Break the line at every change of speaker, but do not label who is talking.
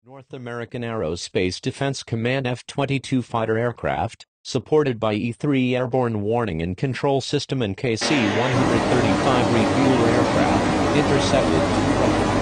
North American Aerospace Defense Command F-22 fighter aircraft, supported by E-3 Airborne Warning and Control System and KC-135 refueler aircraft, intercepted